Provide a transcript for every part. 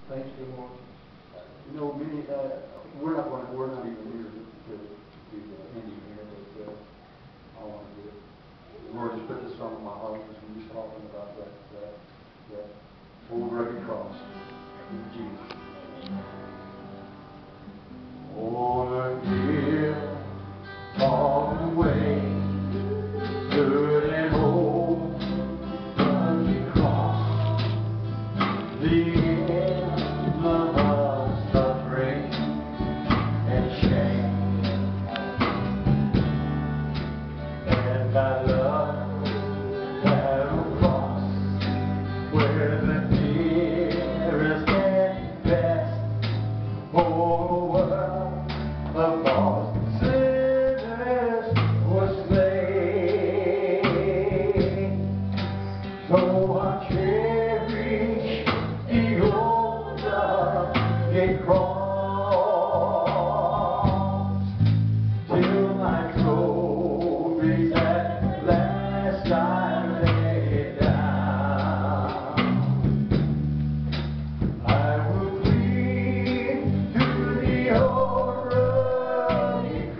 Thanks, dear Lord. You know, many, we're not even here to do the ending here, but I want to do it. The Lord just put this song in my heart as we were talking about that old rugged cross in Jesus. On a hill far away, stood an old rugged cross. The I love that old cross where the dearest and best whole world of lost sinners was slain. So I cherish the old rugged cross till my trophies I lay it down. I will cling to the old rugged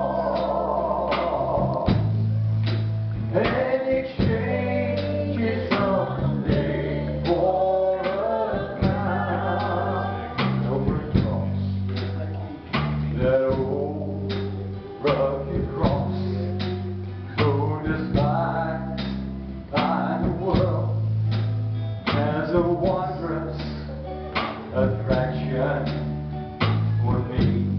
cross and exchange it someday for a crown. Over the cross, that old rugged cross. A wondrous attraction for me.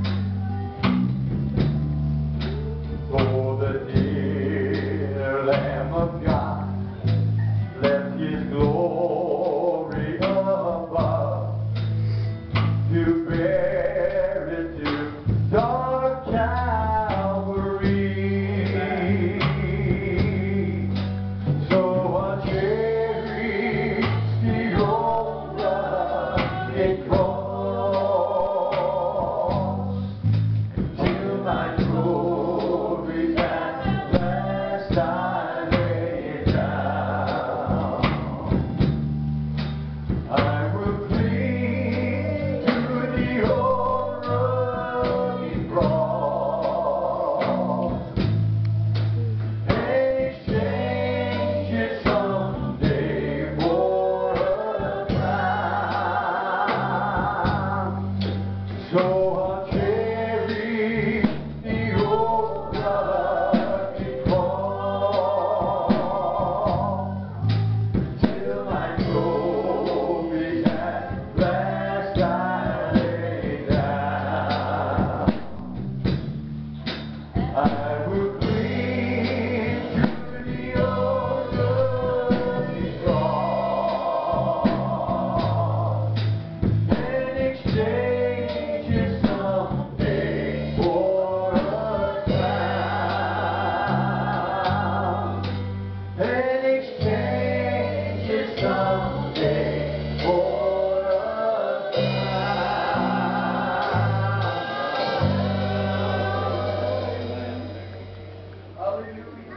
For the dear Lamb of God left His glory above to bear it to dark Calvary. So I cherish it cross till my trophies at last I lay it down. I will cling to the old rugged cross and exchange it someday for a so I cherish the old rugged cross till my trophies at last I lay down. I will cling to the old rugged cross and exchange someday for a crown, and exchange it someday for a crown. Hallelujah.